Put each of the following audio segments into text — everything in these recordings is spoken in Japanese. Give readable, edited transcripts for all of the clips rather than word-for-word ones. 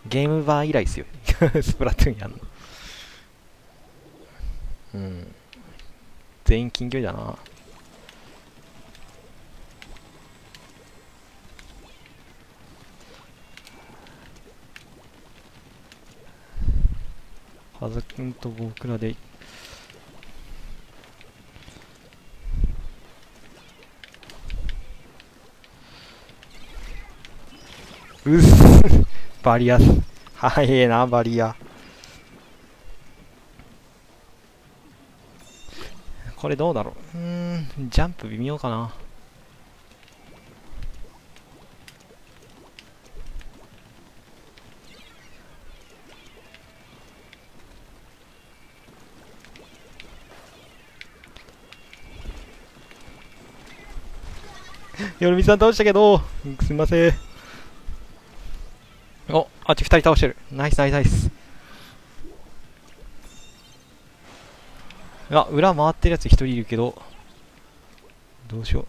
ゲームバー以来ですよ。スプラトゥーンやんの。うん。全員近距離だな。ハズくんと僕らで。うっす。バリア。早えな、バリア。これどうだろう。ジャンプ微妙かな。よるみさん倒したけど、すみません。お、あっち2人倒してる。ナイスナイスナイス。あ、裏回ってるやつ1人いるけど、どうしよ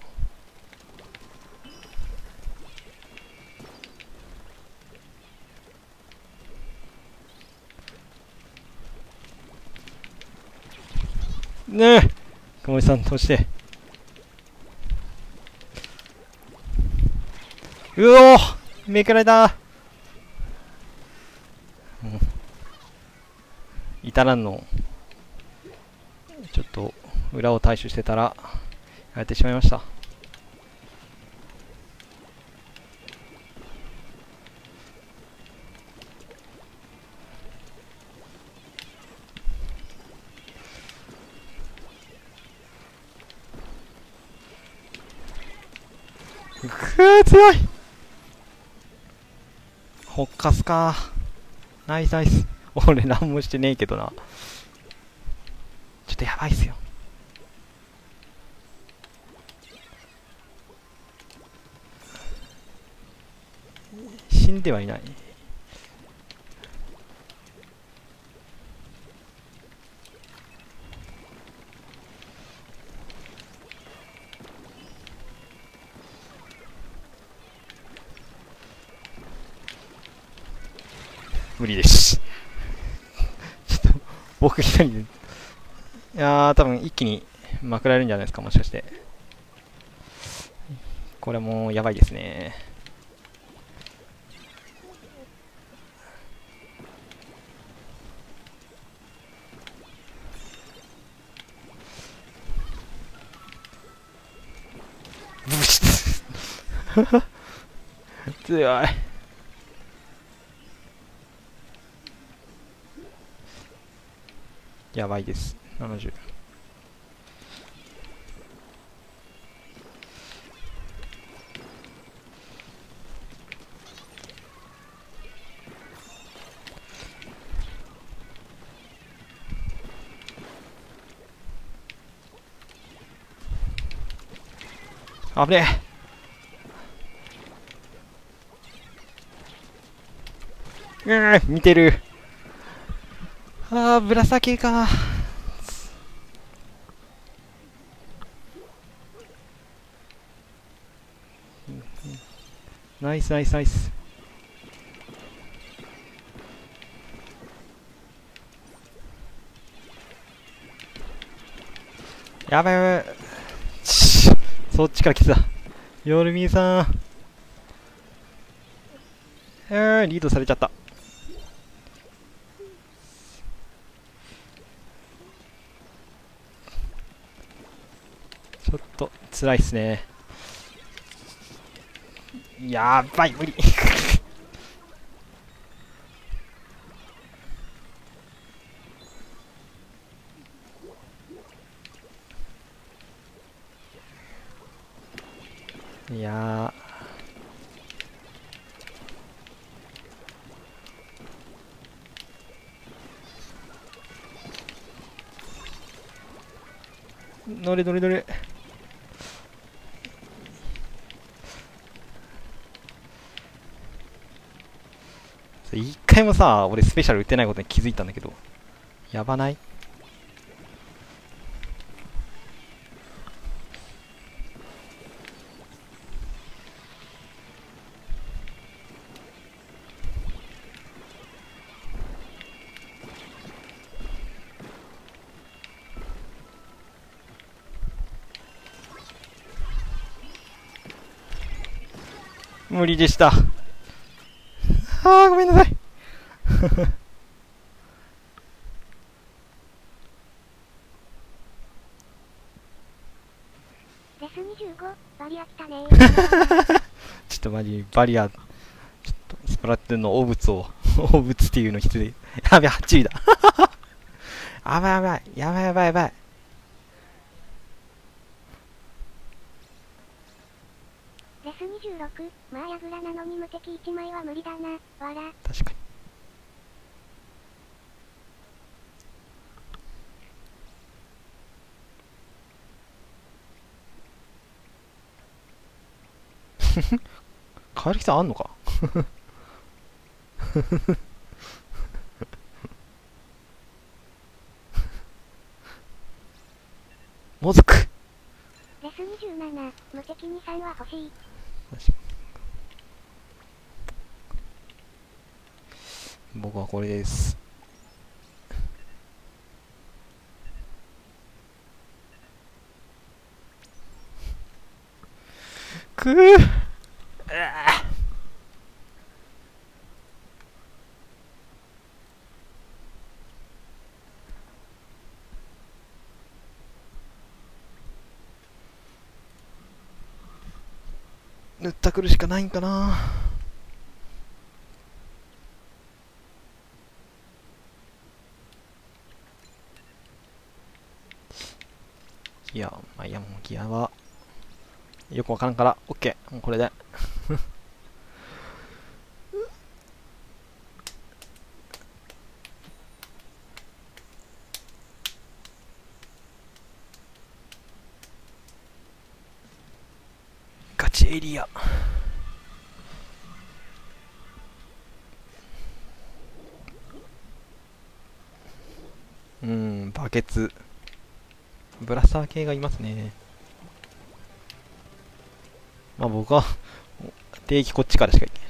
う。ねえ、くもりさん倒して。うおー、めくられた。至らんの。ちょっと、裏を対処してたら、やれてしまいました。強い。ほっかすか。ナイスナイス。俺何もしてねえけどな。ちょっとやばいっすよ。死んではいない。無理です。ちょっと、僕一人で。いやー、多分一気にまくられるんじゃないですか、もしかして。これもやばいですね。ブシッ強い。やばいです。70。危ねえ。見てる。あー、ぶら下げか。ナイスナイスナイス。やばいやばい。そっちから来てた。ヨルミーさん。リードされちゃった。ちょっと辛いっすね。やばい、無理。いやー、乗れ乗れ乗れ。一回もさ、俺スペシャル打ってないことに気づいたんだけど、やばない？ 無理でした。あー、ごめんなさい。 レス25、バリア来たねちょっとマジ、バリア、ちょっとスプラトゥーンの汚物を、汚物っていうのきつい。やべ、8位だ。やばいやばい、やばいやばいやばい。 レス26、まあヤグラなのに無敵1枚は無理だな、わら。 確かに。変わる人あんのか。もずく。 レス27、無敵に3は欲しい。 僕はこれです。くぅ。塗ったくるしかないんかな。ギア、まあいいや、もうギアはよくわからんから、オッケー、もうこれで。ガチエリア。バケツ。ブラスター系がいますね。まあ僕は、定期こっちからしか行けない。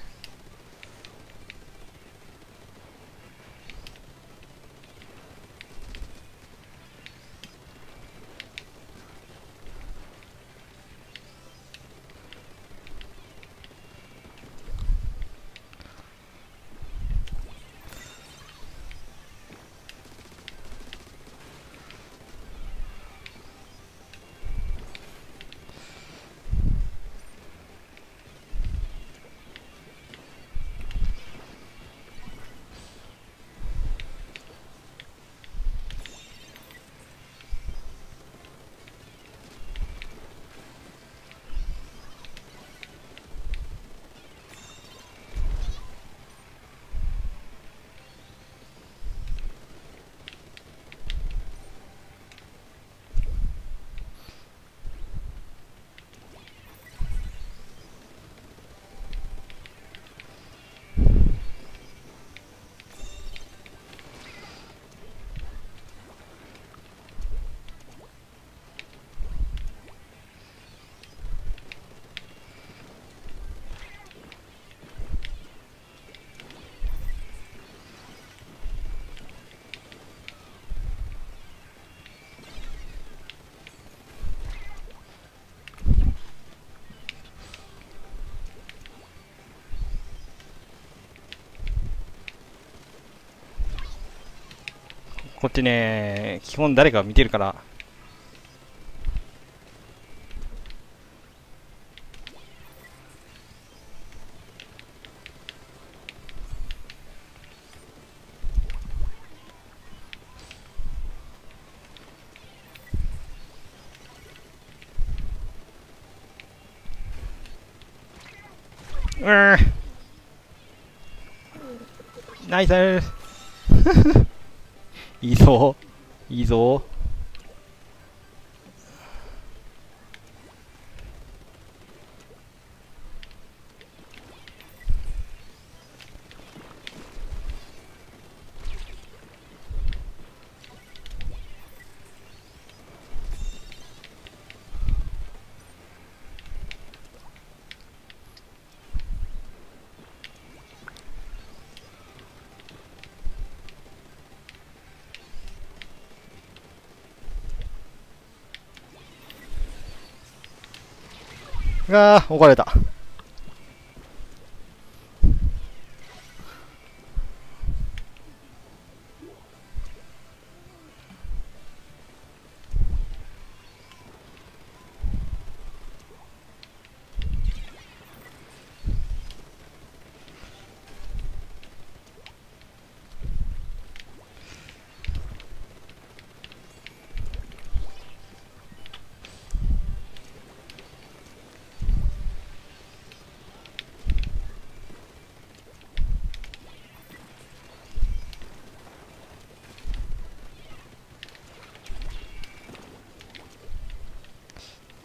こっちね、基本誰か見てるから。ナイスー。いいぞ。いいぞ。怒られた。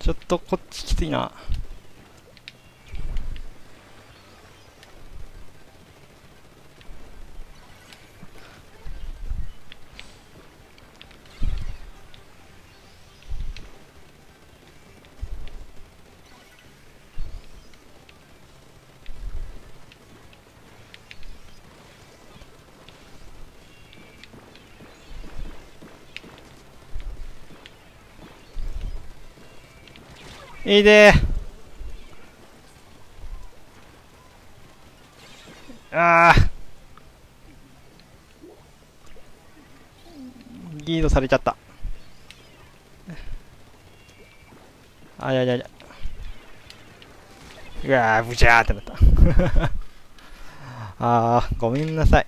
ちょっとこっちきついな。いいでー。ああ、リードされちゃった。あ、いやいやいや。うわー、ブチャーってなった。あー、ごめんなさい。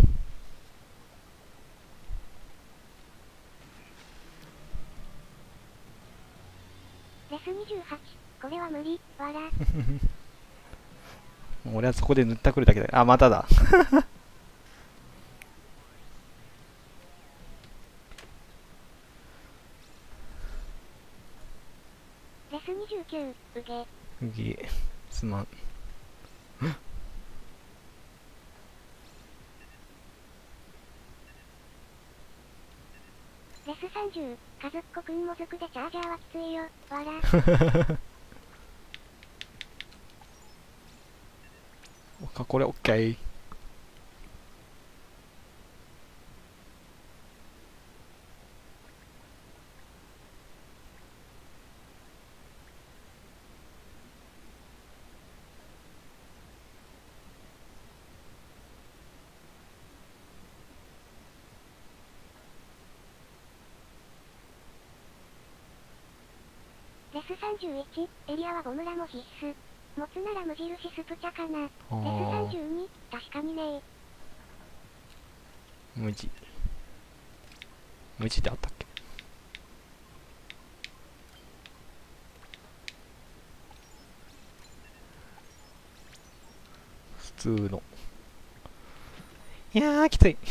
レス28、これは無理、わら。 俺はそこで塗ったくるだけだ。あ、まただ。 レス29、うげ。 うぎ、すまん。 レス30、かずっこくんもずくでチャージャーはきついよ、わら。 これオッケー。 レス31、エリアはゴムラも必須。持つなら無印スプチャかな。レス32、確かにねー。無地。無地ってあったっけ？普通の。いやー、きつい。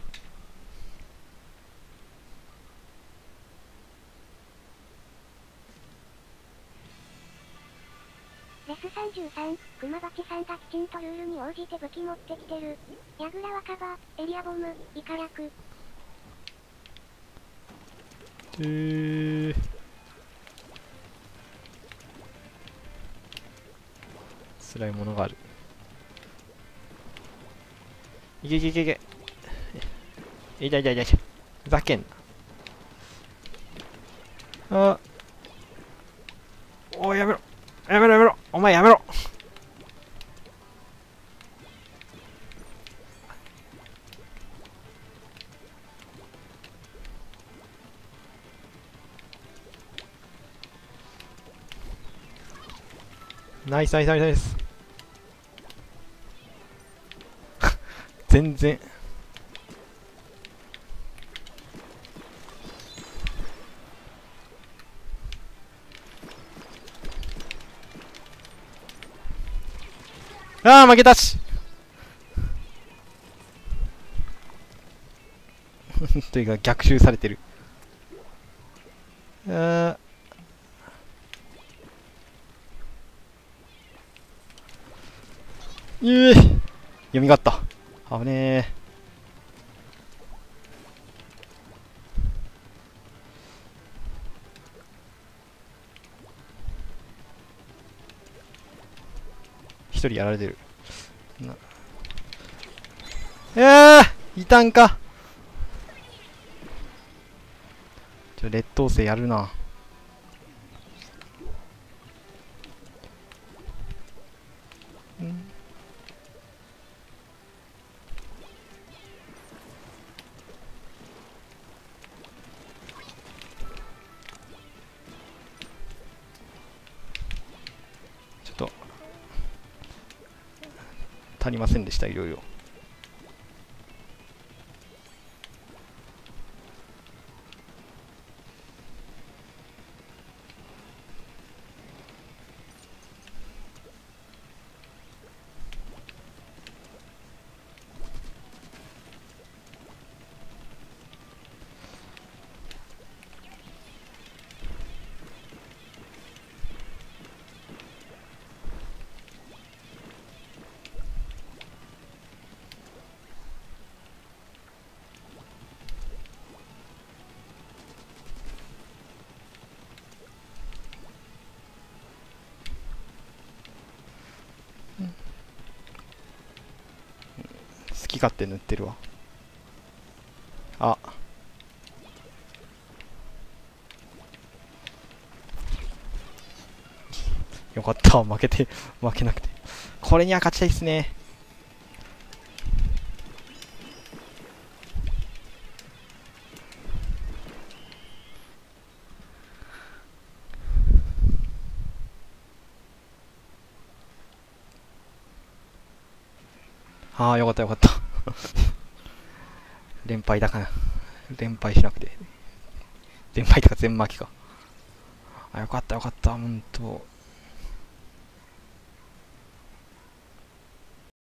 レス33、熊鉢さんがきちんとルールに応じて武器持ってきてる。ヤグラはカバ、エリアボム、イカラク。 辛いものがある。いけいけいけいけ。いやいやいやいや。ふざけんな。あ。おい、やめろ。やめろやめろ。お前やめろ。ナイスナイスナイスナイス。全然。ああ、負けたし。というか逆襲されてる。あー、読みがあった。危ねえ。一人やられてる。いたんか。劣等生やるな。ちょっと足りませんでした、いろいろ。 き勝手塗ってるわ。あ、よかった。負けなくて。これには勝ちたいっすね。ああ、よかったよかった。連敗だから。連敗しなくて。連敗とか全負けか。あ、よかったよかった。ほんと。